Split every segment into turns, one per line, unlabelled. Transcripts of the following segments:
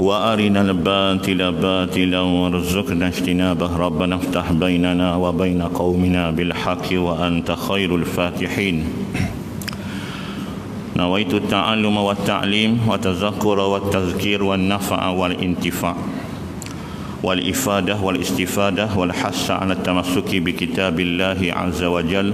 وأرنا الباطل باطلا وارزقنا اجتنابه ربنا افتح بيننا وبين قومنا بالحق وأنت خير الفاتحين نويت التعلم والتعليم وتذكر والتذكير والنفع والانتفاع والإفادة والاستفادة والحث على التمسك بكتاب الله عز وجل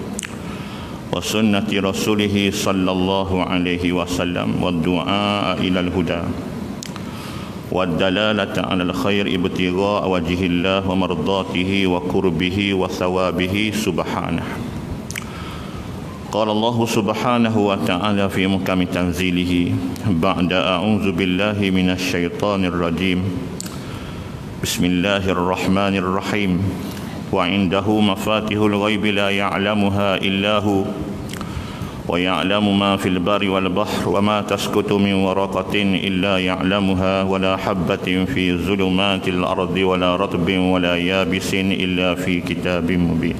وسنة رسوله صلى الله عليه وسلم والدعاء إلى الهدى والدلالة على الخير ابتغاء وجه الله ومرضاته وقربه وثوابه سبحانه. قال الله سبحانه وتعالى في محكم تنزيله بعد أعوذ بالله من الشيطان الرجيم بسم الله الرحمن الرحيم وعنده مفاتيح الغيب لا يعلمها إلا هو ويعلم ما في البر والبحر وما تسقط من ورقة إلا يعلمها ولا حبة في ظلمات الأرض ولا رطب ولا يابس إلا في كتاب مبين.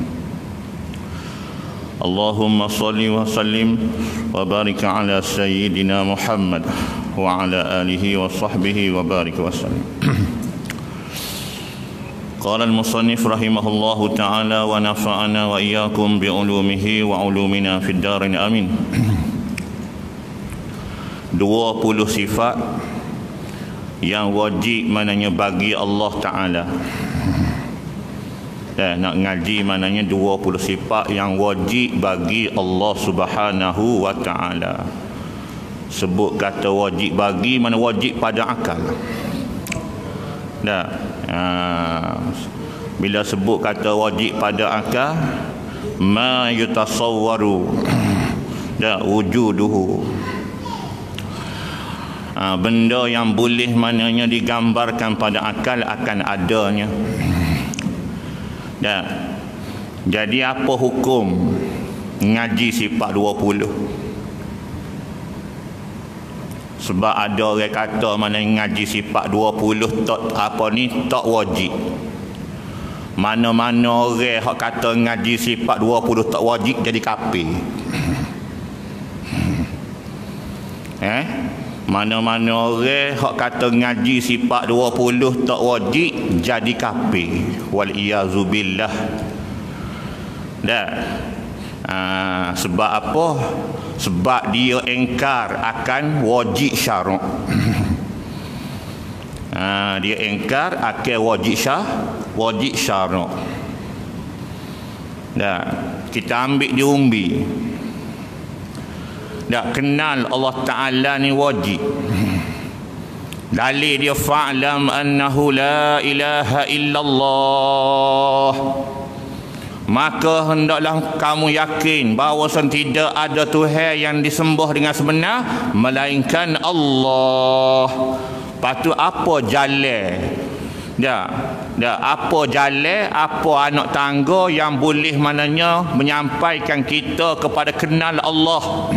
اللهم صل وسلم وبارك على سيدنا محمد وعلى آله وصحبه وبارك وسلم. قال المصنف رحمه الله تعالى ونفعنا وإياكم بعلومه وعلومنا في الدارين آمين. 20 sifat yang wajib maknanya bagi Allah Ta'ala. Nak ngaji maknanya 20 sifat yang wajib bagi Allah Subhanahu wa Ta'ala. Sebut kata wajib bagi, mana wajib pada akal. Bila sebut kata wajib pada akal, ma yutasawwaru wujuduhu, benda yang boleh maknanya digambarkan pada akal akan adanya. Jadi apa hukum ngaji sifat 20? Sebab ada orang kata mana ngaji sifat 20 tak wajib. Mana-mana orang hak kata ngaji sifat 20 tak wajib jadi kafir. Mana-mana orang hak kata ngaji sifat 20 tak wajib jadi kafir. Wal iyazu billah. Sebab apa? Sebab dia engkar akan wajib syarak. Dia engkar akan wajib syarak. Kita ambil di umbi. Kenal Allah Ta'ala ni wajib. Dalil dia fa'lam annahu la ilaha illallah, maka hendaklah kamu yakin bahawa tidak ada Tuhan yang disembah dengan sebenar melainkan Allah. Patu apa jalan? Apa jalan, apa anak tangga yang boleh maknanya menyampaikan kita kepada kenal Allah.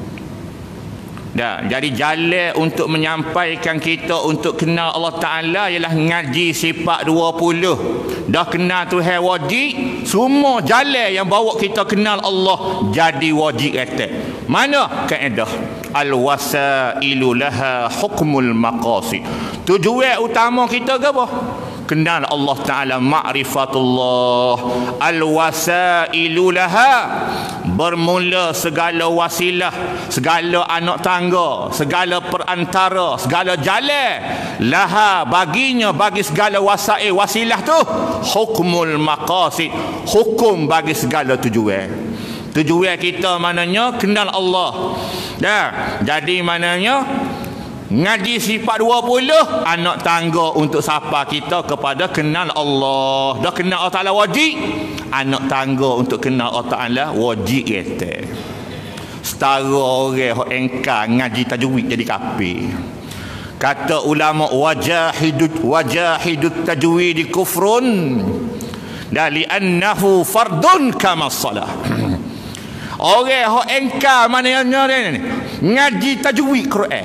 Jadi jalan untuk menyampaikan kita untuk kenal Allah Ta'ala ialah ngaji sifat 20. Dah kenal Tuhan wajib, semua jalan yang bawa kita kenal Allah jadi wajib kata. Mana kaedah? Al-wasailu laha hukmul maqasid. Tujuan utama kita ke apa? Kenal Allah Ta'ala, ma'rifatullah. Al-wasailu laha, bermula segala wasilah, segala anak tangga, segala perantara, segala jalan laha baginya, bagi segala wasail wasilah tu hukmul maqasid, hukum bagi segala tujuan. Tujuan kita maknanya kenal Allah. Jadi maknanya ngaji sifat 20 anak tangga untuk sapa kita kepada kenal Allah. Dah kenal Allah Ta'ala wajib, anak tangga untuk kenal Allah Ta'ala wajib kata. Setara orang yang engkar ngaji tajwid jadi kafir. Kata ulama wajahidut tajwid kufrun li annahu fardun kama salah. Orang yang engkar maknanya ngaji tajwid Quran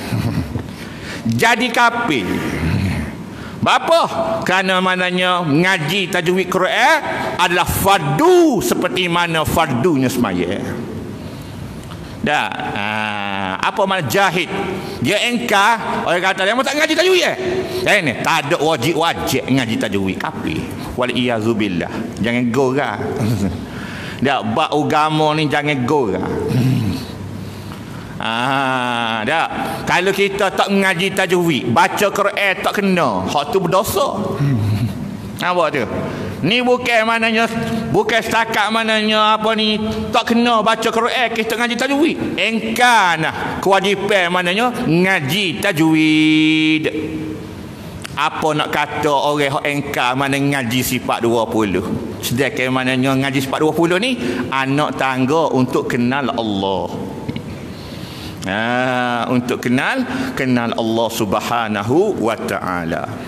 jadi kafir. Apa? Kerana maknanya ngaji tajwid Quran adalah fardu seperti mana fardunya semaya. Apa makna jahid? Dia engkar. Orang kata dia tak ngaji tajwid ni tak ada wajib ngaji tajwid. Kafir. Wal iyazubillah. Jangan gora. Dak bab agama ni jangan gora. Dak. Kalau kita tak mengaji tajwid, baca Quran tak kena, hak tu berdosa. Apa tu? Ni bukan setakat maknanya apa ni tak kena baca Quran kita ngaji tajwid. Engkar nah kewajipan maknanya ngaji tajwid. Apa nak kata orang hak engkar mana ngaji sifat 20. Sedangkan maknanya ngaji sifat 20 ni anak tangga untuk kenal Allah. Untuk kenal Allah Subhanahu wa taala.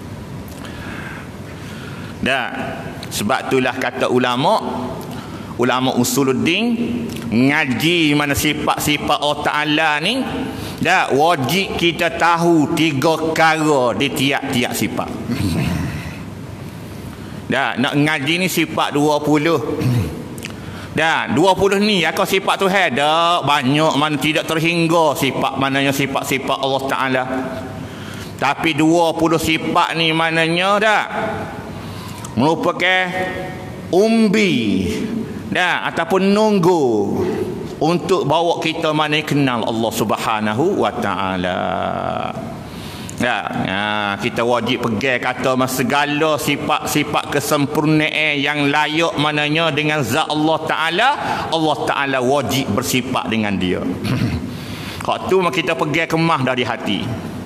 Dah, sebab itulah kata ulama usuluddin, ngaji mana sifat-sifat Allah Ta'ala ni, dah wajib kita tahu 3 perkara di tiap-tiap sifat. Dah, nak ngaji ni sifat 20. Dah, 20 ni aku sifat Tuhan dah banyak mana tidak terhingga sifat mananya sifat-sifat Allah Ta'ala. Tapi 20 sifat ni mananya dah merupakan umbi ataupun nunggu untuk bawa kita mana kenal Allah Subhanahu wa taala. Kita wajib pegang kata segala sifat-sifat kesempurnaan yang layak mananya dengan zat Allah Taala wajib bersifat dengan dia. Hak tu kita pegang kemah dari hati.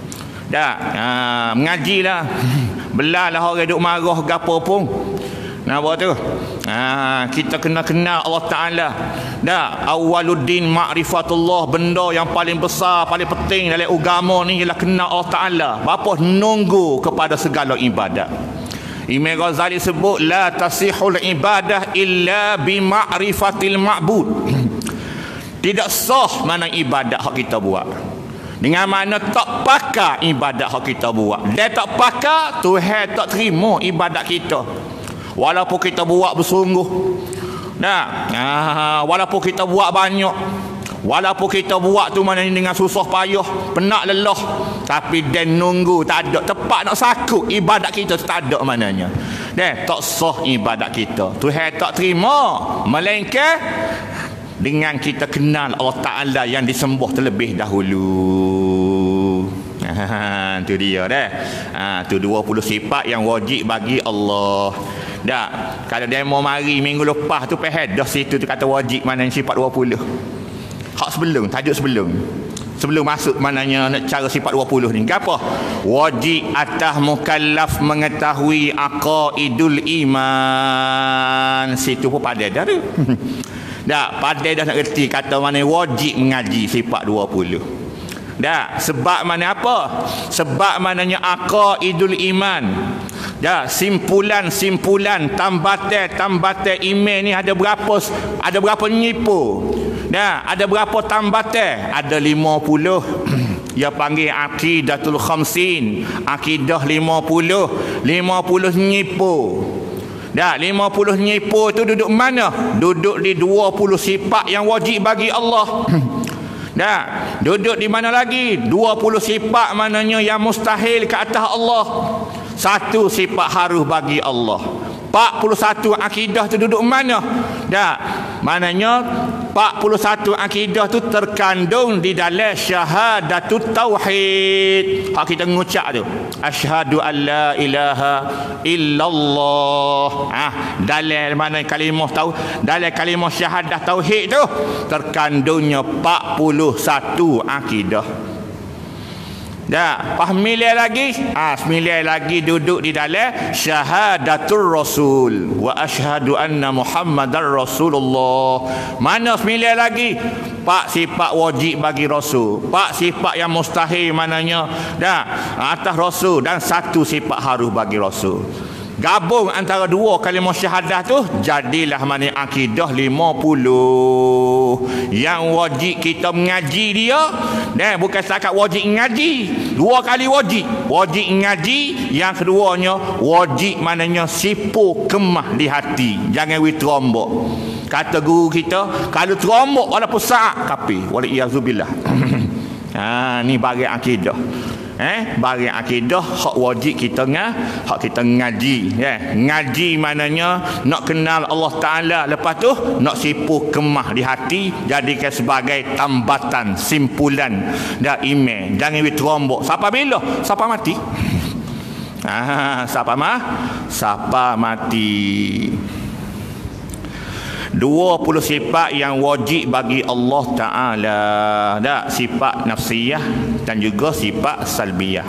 Mengajilah. Belalah orang duk marah gapo pun. Napa tu? Kita kena kenal Allah Taala. Awaluddin ma'rifatullah, benda yang paling besar, paling penting dalam agama ni ialah kenal Allah Taala. Bapa nunggu kepada segala ibadat. Imam Ghazali sebut la tasihul ibadah illa bi ma'rifatil ma'bud. Tidak sah mana ibadat hak kita buat dengan mana tak pakar ibadat hak kita buat. Dia tak pakar, Tuhan tak terima ibadat kita. Walaupun kita buat bersungguh. Walaupun kita buat banyak. Walaupun kita buat tu mana dengan susah payah, penat lelah, tapi dia nunggu tak ada tepat nak sakut ibadat kita tak ada mananya. Dia tak sah ibadat kita. Tuhan tak terima melainkan dengan kita kenal Allah Ta'ala yang disembah terlebih dahulu. Itu dia dah. Itu 20 sifat yang wajib bagi Allah. Dah, kalau dia mau mari minggu lepas tu dah situ tu kata wajib mana sifat 20. Hak sebelum, tajuk sebelum masuk mananya cara sifat 20 ni. Apa? Wajib atas mukallaf mengetahui aqaidul iman. Situ pun pada dah tu. Dah, pandai dah nak erti kata mana wajib mengaji sifat 20. Dah, sebab mana apa? Sebab mananya aqaidul iman. Dah, simpulan tambatan iman ni ada berapa nyipu? Dah, ada berapa tambatan? Ada 50. Dia panggil aqidatul khamsin, akidah 50 nyipu. Dah, 50 nyipu tu duduk mana? Duduk di 20 sifat yang wajib bagi Allah. Dah, duduk di mana lagi? 20 sifat mananya yang mustahil ke atas Allah. Satu sifat harus bagi Allah. 41 akidah tu duduk mana? Dah, mananya 41 akidah tu terkandung di dalam syahadatut tauhid. Hak kita mengucap tu, asyhadu an la ilaha illallah. Dalam mana kalimah dalam kalimah syahadah tauhid tu terkandungnya 41 akidah. Dah, sembilan lagi duduk di dalam syahadatul rasul wa asyhadu anna muhammadar rasulullah. Mana 9 lagi? 4 sifat wajib bagi rasul, 4 sifat yang mustahil mananya dah atas rasul, dan 1 sifat harus bagi rasul. Gabung antara 2 kalimah syahadah tu jadilah mana akidah 50 yang wajib kita mengaji dia. Dan bukan setakat wajib ngaji, 2 kali wajib ngaji. Yang keduanya wajib mananya sipu kemah di hati, jangan terombok. Kata guru kita, kalau terombok walaupun saat kafir, wal iyazubillah. Ni bagi akidah. Bagi akidah hak wajib kita hak kita ngaji. Ngaji maknanya nak kenal Allah Taala, lepas tu nak sipu kemah di hati, jadikan sebagai tambatan, simpulan dan iman. Jangan terombok sampai bila? Sampai mati. Sampai mati. 20 sifat yang wajib bagi Allah Ta'ala. Sifat nafsiyah dan juga sifat salbiyah.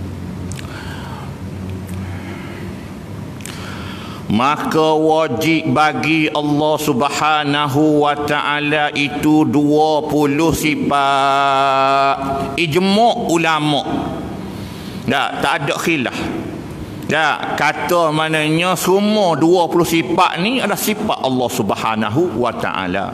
Maka wajib bagi Allah Subhanahu wa Ta'ala itu 20 sifat. Ijma' ulama'. Tak ada khilaf. Kata maknanya semua 20 sifat ni adalah sifat Allah Subhanahu wa Ta'ala.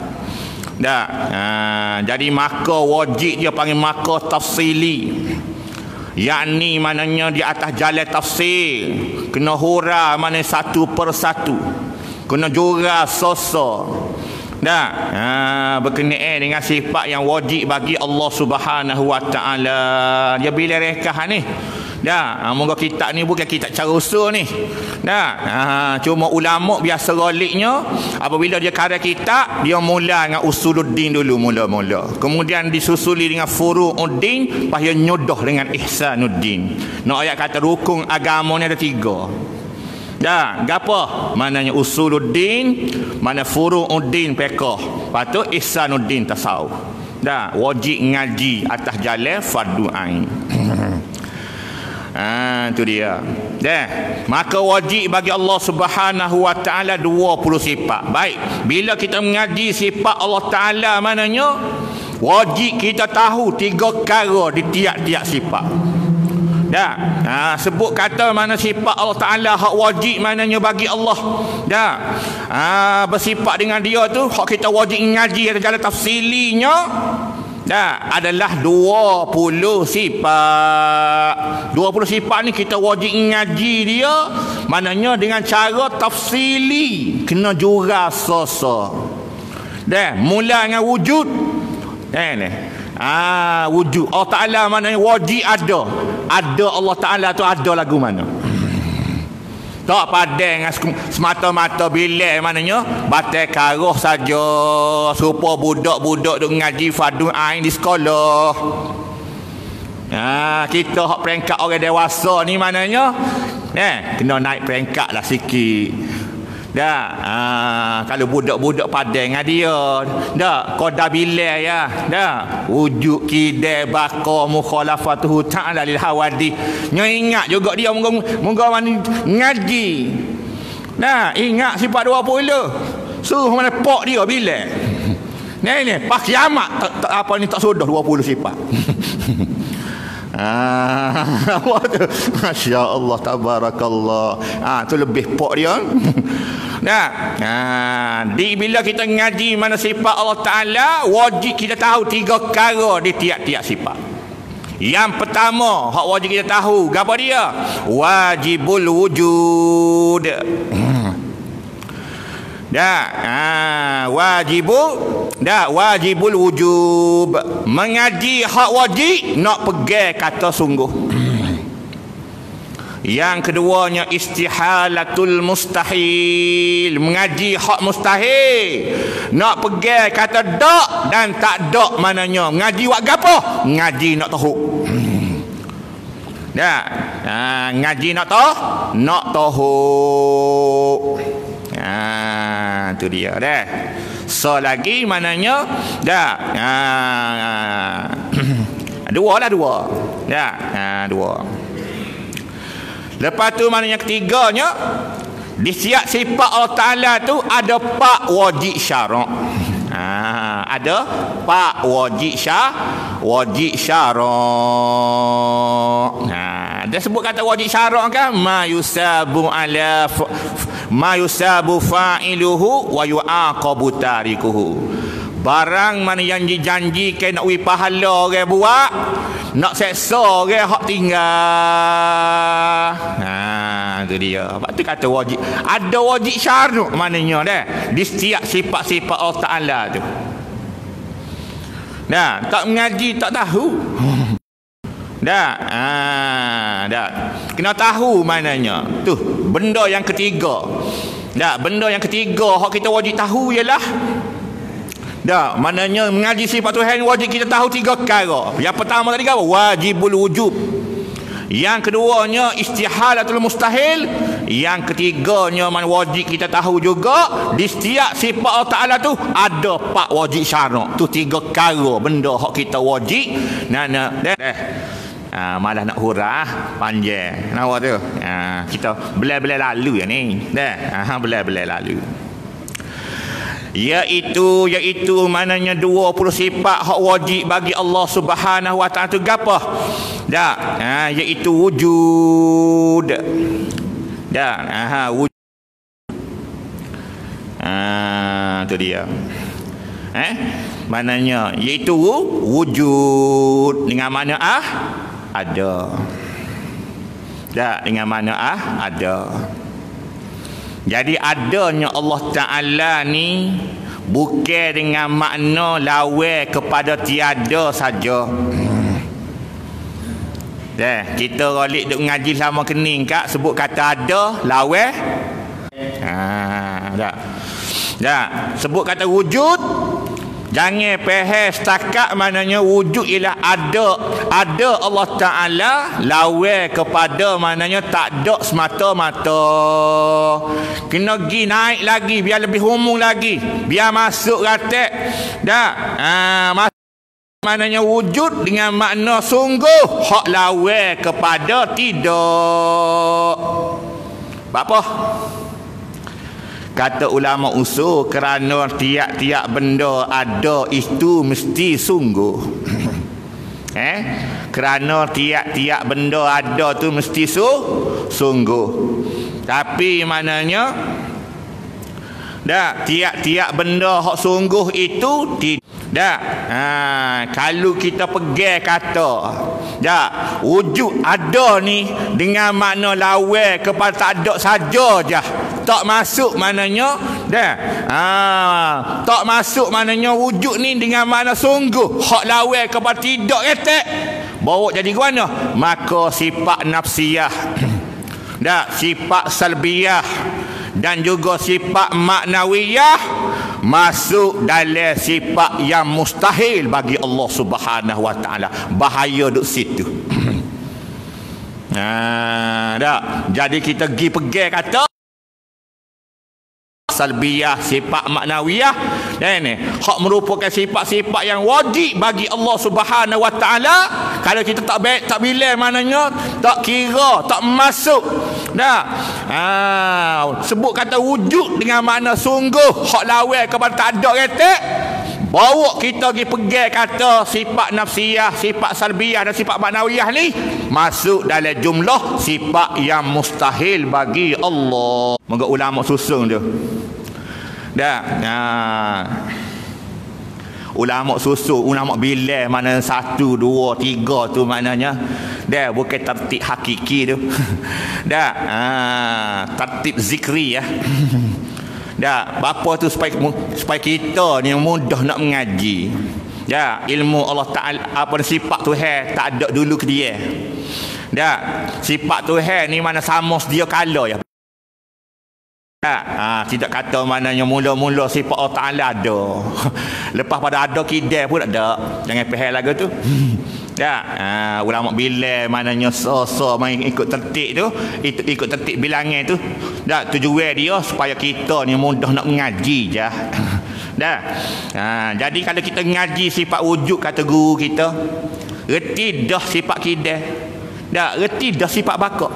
Jadi maka wajib dia panggil maka tafsili. Yakni maknanya di atas jalan tafsir. Kena hura maknanya satu persatu. Kena jura sosa. Berkenaan dengan sifat yang wajib bagi Allah Subhanahu wa Ta'ala. Dia bila rekah ni. Moga kitab ni bukan kitab cara usul ni. Cuma ulama biasa galiknya apabila dia karya kitab, dia mula dengan usuluddin dulu mula-mula. Kemudian disusuli dengan furu'uddin, lepas dia nyodoh dengan ihsanuddin. Nak ayat kata rukun agama ni ada 3. Gapo? Maknanya usuluddin, mana furu'uddin fiqh. Lepas tu ihsanuddin tasawuf. Wajib ngaji atas jalan fardu ain. Itu dia. Maka wajib bagi Allah Subhanahu wa Ta'ala 20 sifat. Baik, bila kita mengaji sifat Allah Ta'ala maknanya wajib kita tahu 3 perkara di tiap-tiap sifat. Sebut kata mana sifat Allah Ta'ala hak wajib maknanya bagi Allah. Bersifat dengan dia tu hak kita wajib ngaji atas jalan tafsilinya. Adalah 20 sifat. 20 sifat ni kita wajib ngaji dia maknanya dengan cara tafsili, kena jura sosa. Mula dengan wujud. Wujud Allah Ta'ala maknanya wajib ada. Ada Allah Ta'ala tu ada lagu mana? Tak padang semata-mata bila maknanya batal karoh saja supaya budak-budak duk ngaji fardu ain di sekolah. Kita hak peringkat orang dewasa ni maknanya kena naik peringkat lah sikit. Kalau budak-budak padang dengan dia qada bilal ya. Wujud kidai baqa mukhalafatuhu ta'ala lil hawadi. Ingat juga dia moga ngaji. Ingat sifat 20. Suruh mana pok dia bilal. Ni pas kiamat apa ni tak sudah 20 sifat. Masya Allah, tabarakallah. Tu lebih pok dia. Bila kita ngaji mana sifat Allah Ta'ala, wajib kita tahu 3 perkara di tiap-tiap sifat. Yang pertama hak wajib kita tahu, apa dia? Wajibul wujud. Wajibul wujub. Mengaji hak wajib nak pegang kata sungguh. Yang keduanya istihalatul mustahil. Mengaji hak mustahil nak pegang kata dak dan tak dak maknanya. Ngaji buat gapo? Ngaji nak tahu. Ngaji nak tahu. Itu dia dah. So lagi maknanya dua. Dua. Lepas tu maknanya ketiganya, di setiap sifat Allah Ta'ala tu ada 4 wajib syarak. Ada 4 wajib syarak. Dia sebut kata wajib syarak kan, ma yusabu fa'iluhu wa yu'aqabu tarikuhu. Barang mana yang dijanjikan nak pahala orang buat, nak seksa orang hak tinggal. Itu dia. Sebab tu kata wajib. Ada wajib syarak maknanya dah di setiap sifat-sifat Allah Ta'ala tu. Dah, tak mengaji tak tahu. Dah. Dah. Kena tahu maknanya. Tu, benda yang ketiga. Dah, benda yang ketiga hak kita wajib tahu ialah dah, maknanya mengaji sifat Tuhan wajib kita tahu 3 perkara. Yang pertama tadi apa? Wajibul wujub. Yang keduanya istihalatul mustahil. Yang ketiganya man wajib kita tahu juga di setiap sifat Allah Ta'ala tu ada 4 wajib syarak. Tu 3 perkara benda hak kita wajib. Malah nak hurah panjang. Kenapa tu? Kita belai-belai lalu ya ni. Belai-belai lalu. Iaitu maknanya 20 sifat hak wajib bagi Allah Subhanahu wa taala tu gapo? Dah, iaitu wujud. Dah, wujud. Tu dia. Maknanya iaitu wujud dengan makna ada. Dah, dengan makna ada. Jadi adanya Allah Ta'ala ni bukan dengan makna lawan kepada tiada saja. Kita rolik duk ngaji sama kening kak sebut kata ada lawan. Dah. Sebut kata wujud jangan faham setakat maknanya wujud ialah ada Allah Ta'ala lawan kepada maknanya tak ada semata-mata. Kena pergi naik lagi biar lebih umum lagi, biar masuk ratek. Maknanya wujud dengan makna sungguh hak lawan kepada tidak. Apa? Kata ulama usul kerana tiap-tiap benda ada itu mesti sungguh. Kerana tiap-tiap benda ada tu mesti sungguh. Tapi maknanya tiap-tiap benda hak sungguh itu tidak. Kalau kita pegang kata wujud ada ni dengan makna lawan kepada tak ada saja je, tak masuk maknanya tak masuk maknanya wujud ni dengan makna sungguh hak lawan kepada tidak retak, bawa jadi ke mana? Maka sifat nafsiyah sifat salbiyah dan juga sifat maknawiyah masuk dalam sifat yang mustahil bagi Allah Subhanahu wa taala. Bahaya duk situ. Jadi kita pergi pegang kata salbiyah, sifat maknawiyah dan ini hak merupakan sifat-sifat yang wajib bagi Allah Subhanahu wa taala. Kalau kita tak bilang maknanya tak kira, tak masuk. Sebut kata wujud dengan makna sungguh hak lawan kepada tak ada retak, bawa kita pergi pegang kata sifat nafsiyah, sifat salbiyah dan sifat maknawiyah ni masuk dalam jumlah sifat yang mustahil bagi Allah. Moga ulama susung tu. Ulama susu, ulama bilang mana 1, 2, 3 tu maknanya bukan tertib hakiki tu. Tertib zikri ya. Apa tu supaya kita ni mudah nak mengaji. Ilmu Allah Ta'ala apa sifat Tuhan tak ada dulu ke dia. Sifat Tuhan ni mana sama sedia kala ya. Tidak kata maknanya mula-mula sifat Allah Ta'ala ada. Lepas pada ada kidai pun ada. Jangan faham lagu tu. Ulama bilang maknanya main ikut tertib tu, ikut tertib bilangan tu. Tujuan dia supaya kita ni mudah nak mengaji je. Jadi kalau kita mengaji sifat wujud kata guru kita, reti dah sifat kidai. Reti dah sifat bakar.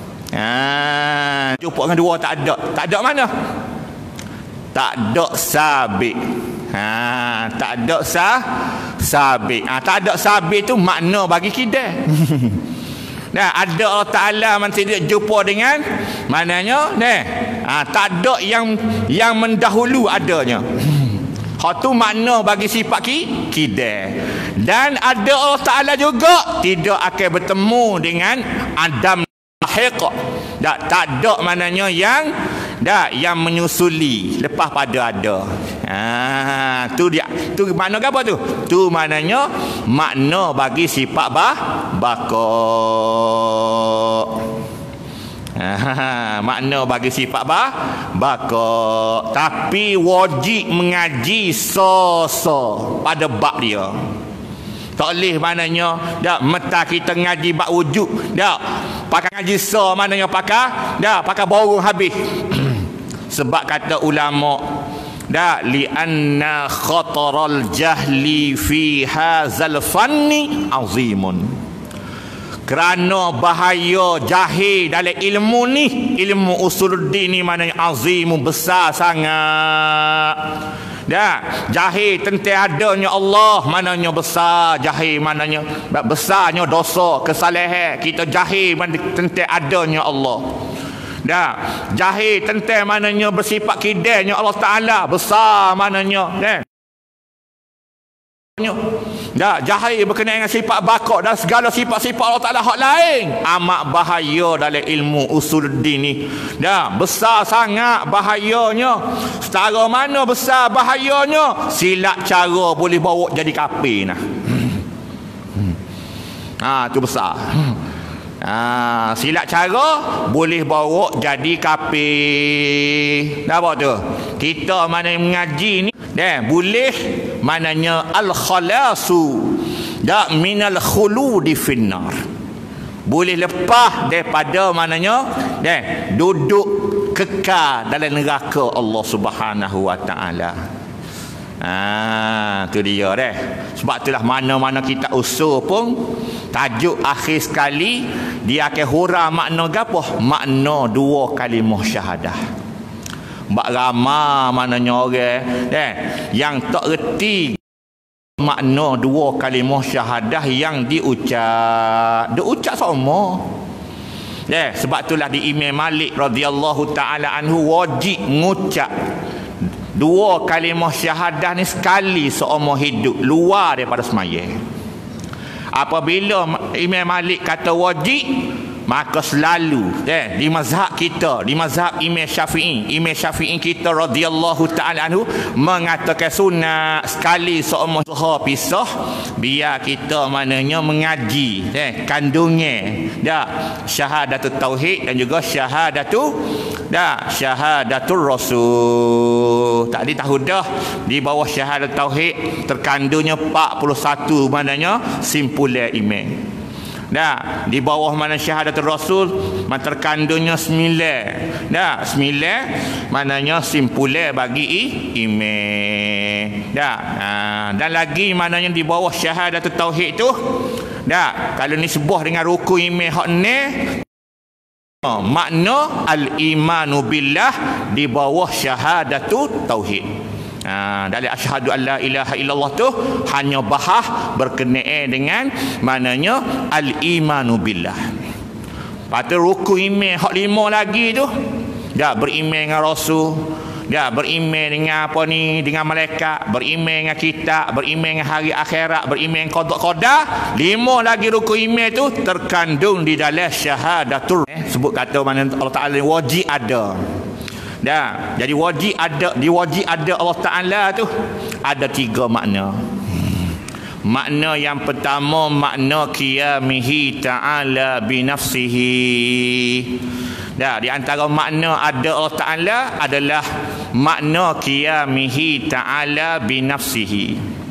Jumpa dengan dua tak ada mana? Tak ada sabit. Tak ada sabit. Tak ada sabit tu makna bagi kidai. Ada Allah Ta'ala masih tidak jumpa dengan maknanya tak ada yang mendahulu adanya. Hak tu makna bagi sifat kidai. Dan ada Allah Ta'ala juga tidak akan bertemu dengan Adam tak ada maknanya yang menyusuli lepas pada ada. Tu dia. Tu makna apa tu? Tu maknanya makna bagi sifat baka. Makna bagi sifat baka. Tapi wajib mengaji pada bab dia. Tak boleh maknanya dak meta kita ngaji bab wujud. Dak. Pakai ngaji maknanya pakai borong habis. Sebab kata ulama li'anna khataral jahli fi hadzal fanni azimun. Kerana bahaya jahil dalam ilmu ni, ilmu usuluddin ni maknanya azimun, besar sangat. Jahil tentang adanya Allah maknanya besar, jahil maknanya besarnya dosa, kesalahan. Kita jahil tentang adanya Allah. Jahil tentang maknanya bersifat kidainya Allah Ta'ala, besar maknanya. Jahil berkenaan dengan sifat bakok dan segala sifat-sifat Allah Ta'ala hak lain, amat bahaya dalam ilmu usuluddin ni. Besar sangat bahayanya. Setara mana besar bahayanya, silap cara boleh bawa jadi kafir nah. Tu besar. Silap cara boleh bawa jadi kafir. Apa tu? Kita mana mengaji ni boleh maknanya al-khalasu minal khuludi finnar. Boleh lepas daripada maknanya duduk kekal dalam neraka Allah Subhanahu wa taala. Tu dia Sebab itulah mana-mana kita usul pun tajuk akhir sekali dia akan hurah makna gapo? Makna dua kalimah syahadah. Bak ramai maknanya orang yang tak reti makna dua kalimah syahadah yang diucap sama. Sebab itulah di Imam Malik radhiyallahu taala anhu wajib mengucap dua kalimah syahadah ni sekali seumur hidup, luar daripada sembahyang. Apabila Imam Malik kata wajib, maka selalu di mazhab kita, di mazhab Imam Syafi'i kita radhiyallahu taala anhu mengatakan sunat sekali seumur pisah, biar kita maknanya mengaji kandungnya syahadatul tauhid dan juga syahadatul rasul. Tadi tahu dah di bawah syahadat tauhid terkandungnya 41 maknanya simpulan iman. Di bawah mana syahadatul rasul terkandungnya 9. 9 maknanya simpulan bagi iman. Dan lagi maknanya di bawah syahadatul tauhid tu kalau nisbah dengan rukun iman hak ni, makna al-imanu billah di bawah syahadatul tauhid. Dari asyhadu an la ilaha illallah tu hanya bahas berkenaan dengan maknanya al-imanu billah. Patut rukun iman hak 5 lagi tu beriman dengan rasul, beriman dengan apa ni, dengan malaikat, beriman dengan kitab, beriman dengan hari akhirat, beriman dengan qada qadar. 5 lagi rukun iman tu terkandung di dalam syahadatul. Sebut kata mana Allah Taala wajib ada. Jadi wajib ada Allah Ta'ala tu ada 3 makna. Makna yang pertama makna qiyamihi ta'ala binafsihi. Di antara makna ada Allah Ta'ala adalah makna qiyamihi ta'ala binafsihi.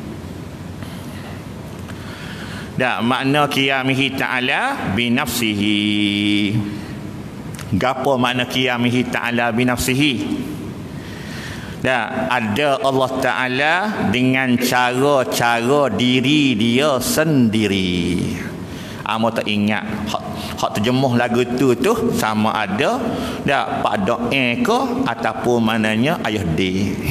Makna qiyamihi ta'ala binafsihi. Gapo makna qiyamihi ta'ala binafsihi? Ada Allah Ta'ala dengan cara-cara diri dia sendiri. Amo tak ingat hak terjemuh lagu tu sama ada Pak Doa ke ataupun maknanya Ayah D.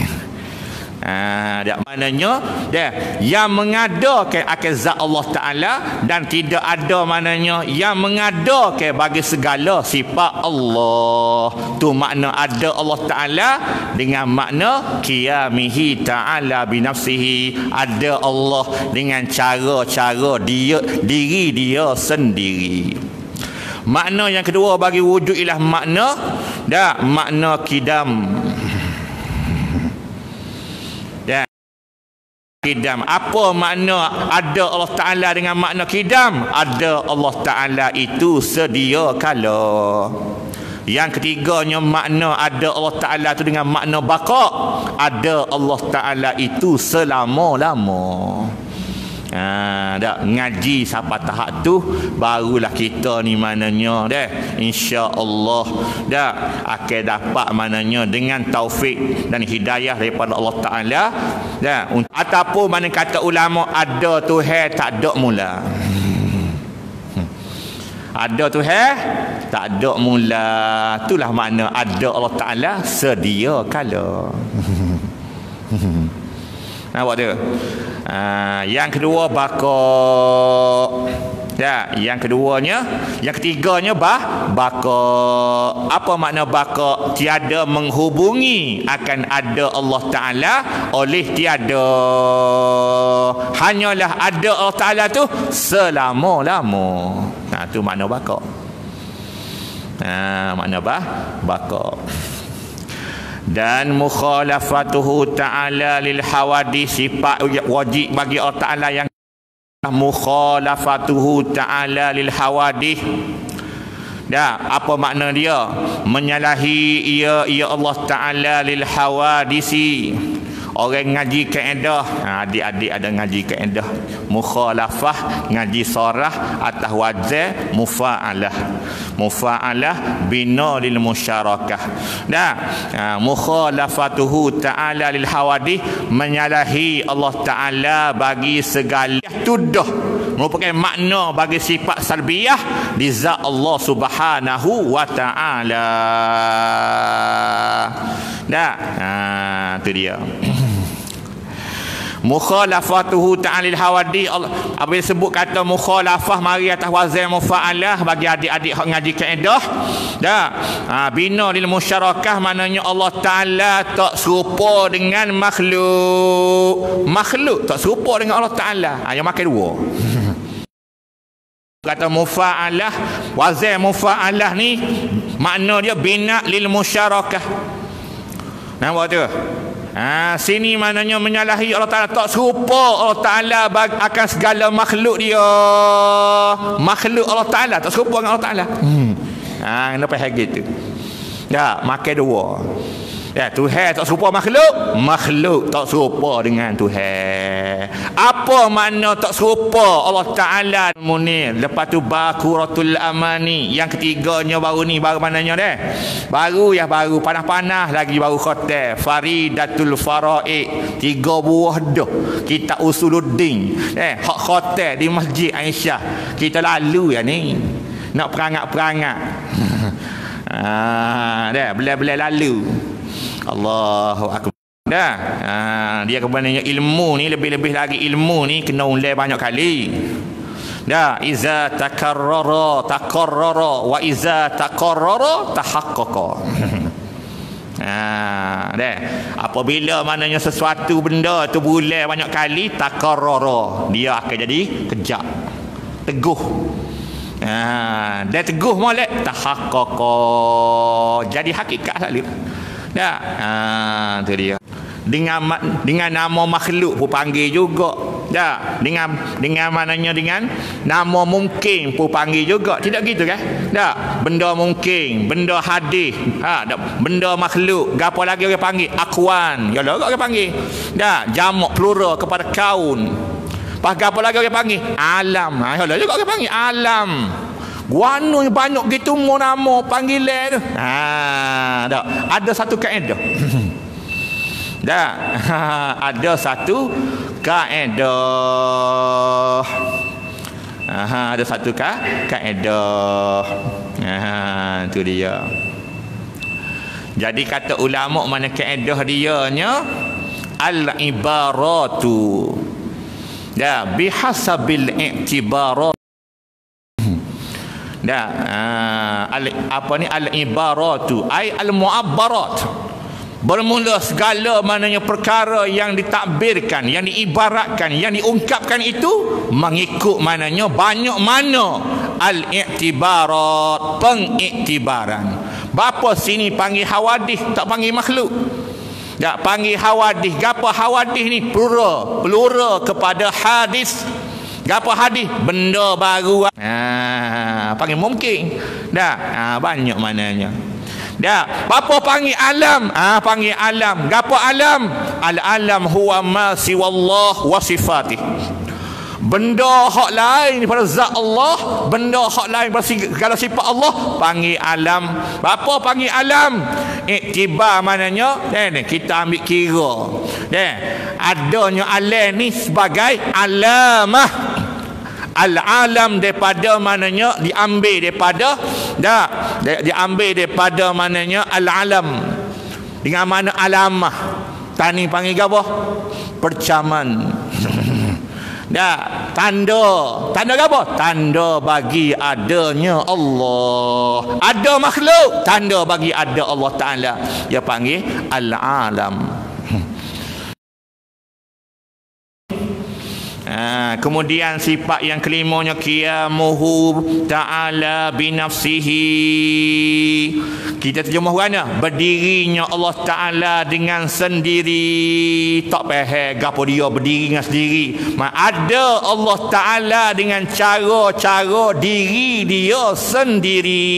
Maknanya yang mengadakan akan zat Allah Ta'ala, dan tidak ada maknanya yang mengadakan bagi segala sifat Allah. Tu makna ada Allah Ta'ala dengan makna qiyamihi ta'ala binafsihi. Ada Allah dengan cara-cara diri dia sendiri. Makna yang kedua bagi wujud ialah makna makna qidam. Kidam. Apa makna ada Allah Ta'ala dengan makna kidam? Ada Allah Ta'ala itu sedia kala. Yang ketiganya makna ada Allah Ta'ala itu dengan makna baqa. Ada Allah Ta'ala itu selama-lama. Dak ngaji sampai tahap tu barulah kita ni mananya dah insya-Allah dak akan dapat mananya dengan taufik dan hidayah daripada Allah Taala dah. Ataupun mana kata ulama ada Tuhan tak ada mula. Ada Tuhan tak ada mula. Itulah makna ada Allah Taala sedia kala. Nampak tu? Yang kedua baqa. Ya, yang ketiganya baqa. Apa makna baqa? Tiada menghubungi akan ada Allah Taala oleh tiada. Hanyalah ada Allah Taala tu selama-lama. Tu makna baqa. Makna baqa. Dan mukhalafatuhu ta'ala lil hawadis, sifat wajib bagi Allah Ta'ala yang mukhalafatuhu ta'ala lil hawadis. Apa makna dia? Menyalahi ia Allah Ta'ala lil hawadisi. Orang ngaji kaedah, adik-adik ada ngaji kaedah mukhalafah, ngaji sarah atas wazan mufa'alah bina lil musyarakah. Mukhalafatuhu ta'ala lil hawadith, menyalahi Allah Ta'ala bagi segala tuduh merupakan makna bagi sifat salbiyah di zat Allah Subhanahu wa Ta'ala. Itu dia. Mukhalafatuhu ta'alil hawadith. Apabila sebut kata mukhalafah mari atas wazan mufa'alah bagi adik-adik hak ngaji kaedah. Bina lil musyarakah, maknanya Allah Ta'ala tak serupa dengan makhluk tak serupa dengan Allah Ta'ala. Yang makan dua. Kata mufa'alah, wazan mufa'alah ni makna dia bina lil musyarakah. Nampak tu? Sini maknanya menyalahi Allah Ta'ala, tak serupa Allah Ta'ala akan segala makhluk dia. Makhluk Allah Ta'ala tak serupa dengan Allah Ta'ala. Kenapa hal gitu? Makan dua. Tuhan tak serupa makhluk tak serupa dengan Tuhan. Apa makna tak serupa Allah Ta'ala? Munir. Lepas tu Bakuratul Amani. Yang ketiganya baru mananya dah. Baru panas-panas lagi baru khatam Faridatul Faraid, 3 buah dah kitab Usuluddin. Hak khatam di Masjid Aisyah. Kita lalu ya ni. Nak perangat-perangat. Belai-belai lalu. Allahu akbar. Dia kebenarnya ilmu ni, lebih-lebih lagi ilmu ni kena ulai banyak kali. Iza takarrara wa iza taqarrara tahaqqaqa. Apabila maknanya sesuatu benda tu berulang banyak kali, takarrara, dia akan jadi kejap, teguh. Dia teguh molek, tahaqqaqa, jadi hakikat salib. Itu dia. Dengan nama makhluk pun panggil juga. Dengan maknanya dengan nama mungkin pun panggil juga. Tidak gitu kan? Benda mungkin, benda hadis, benda makhluk. Gapo lagi orang panggil? Akwan. Ya lah orang panggil. Jamak plural kepada kaun. Pas gapo lagi orang panggil? Alam. Ya lah juga orang panggil alam. Guano banyak gitu mau nama panggilan tu. Ada satu kaedah. Ada satu kaedah. Ada satu kaedah. Itu dia. Jadi kata ulama mana kaedah dianya al-ibaratu. Bihasabil i'tibarat. Al-ibaratu ay al-mu'abbarat, bermula segala maknanya perkara yang ditakbirkan, yang diibaratkan, yang diungkapkan itu mengikut maknanya banyak mana al-i'tibarat, pengiktibaran. Bapa sini panggil hawadith, tak panggil makhluk. Tak panggil hawadis. Gapo hawadis ni? Plural kepada hadis. Gapo hadis? Benda baru. Panggil mungkin. Banyak maknanya. Apa panggil alam? Panggil alam. Gapo alam? Al-alam huwa ma siwallah wa sifatih. Benda hak lain daripada zat Allah, benda hak lain daripada segala sifat Allah, panggil alam. Apa panggil alam? Iktibar maknanya kita ambil kira adanya alam ni sebagai alamah. Al-alam daripada maknanya diambil daripada diambil daripada maknanya al-alam dengan mana alamah. Tani panggil apa? Percaman. Tanda apa? Tanda bagi adanya Allah. Ada makhluk, tanda bagi ada Allah Ta'ala. Dia panggil al-alam. Kemudian sifat yang kelimanya qiyamuhu ta'ala binafsihi. Kita terjemah mana? Berdirinya Allah Ta'ala dengan sendiri. Tak faham gapo dia berdiri dengan sendiri. Ada Allah Ta'ala dengan cara-cara diri dia sendiri.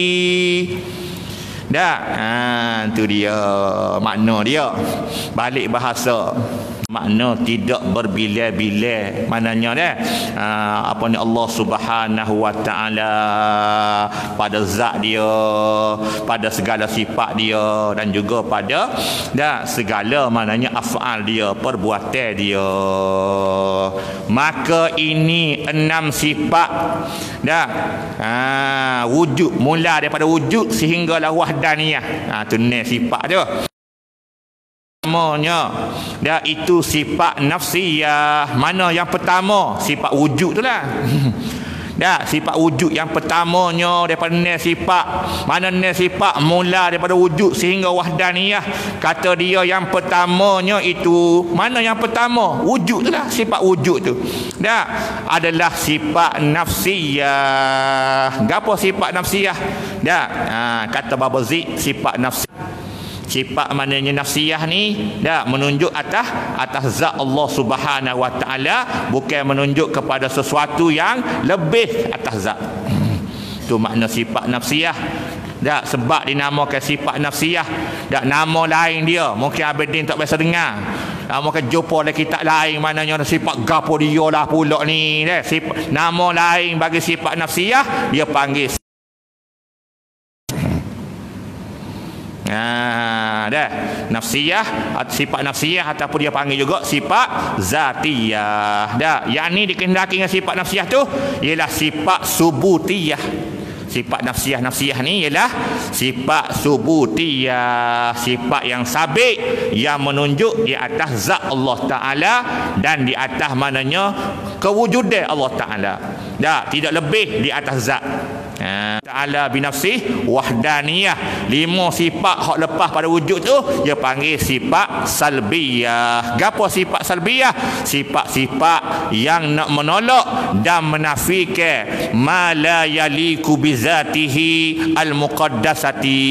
Itu dia makna dia. Balik bahasa, makna tidak berbilai-bilai. Maknanya apa ni, Allah Subhanahu wa taala pada zat dia, pada segala sifat dia, dan juga pada segala maknanya afal dia, perbuatan dia. Maka ini 6 sifat wujud, mula daripada wujud sehinggalah wahdaniyah. Tu 6 sifat dia. Namanya itu sifat nafsiyah. Mana yang pertama? Sifat wujud tu lah. Sifat wujud yang pertamanya daripada sifat. Mana sifat mula daripada wujud sehingga wahdaniyah. Kata dia yang pertamanya itu, mana yang pertama? Wujud tu lah. Sifat wujud tu adalah sifat nafsiyah. Apa sifat nafsiyah? Kata Babazi, sifat nafsiyah, sifat maknanya nafsiyah ni menunjuk atas zat Allah Subhanahu wa taala, bukan menunjuk kepada sesuatu yang lebih atas zat. Tu makna sifat nafsiyah. Sebab dinamakan sifat nafsiyah. Nama lain dia mungkin Abidin tak biasa dengar. Mungkin jumpa dalam kitab lain maknanya sifat gapo dia lah pula ni. Nama lain bagi sifat nafsiyah dia panggil nafsiyah, sifat nafsiyah, ataupun dia panggil juga sifat zatiyah. Yang ni dikehendaki dengan sifat nafsiyah tu ialah sifat subutiyah. Sifat nafsiyah ni ialah sifat subutiyah, sifat yang sabit, yang menunjuk di atas zat Allah Ta'ala dan di atas maknanya kewujudan Allah Ta'ala. Tidak lebih di atas zat Ta'ala binafsih wahdaniyah. 5 sifat hak lepas pada wujud tu dia panggil sifat salbiyah. Gapo sifat salbiyah? Sifat-sifat yang nak menolak dan menafikan ma la yaliku bizatihi al-muqaddasati.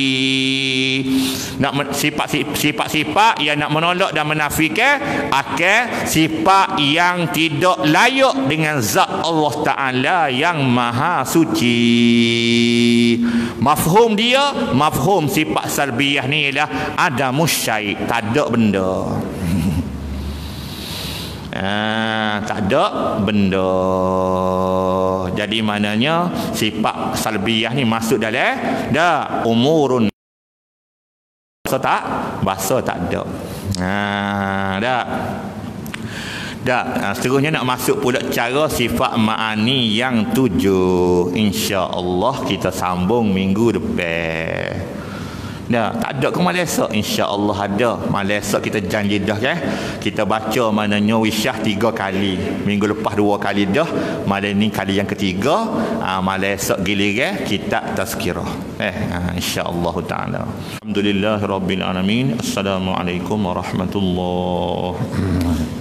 Sifat-sifat yang nak menolak dan menafikan akan sifat yang tidak layak dengan zat Allah Ta'ala yang maha suci. Mafhum dia, mafhum sifat salbiyah ni ialah adamus syai', tak ada benda. Tak ada benda. Jadi maknanya sifat salbiyah ni masuk dalam umurun. Bahasa tak ada. Seterusnya nak masuk pula cara sifat ma'ani yang 7. InsyaAllah kita sambung minggu depan. Tak ada ke malam esok? InsyaAllah ada. Malam esok kita janji dah kan. Kita baca maknanya wisyah 3 kali. Minggu lepas 2 kali dah. Malam ni kali yang ketiga. Malam esok giliran kita tazkirah. InsyaAllah ta'ala. Alhamdulillahirrabbilalamin. Assalamualaikum warahmatullahi wabarakatuh.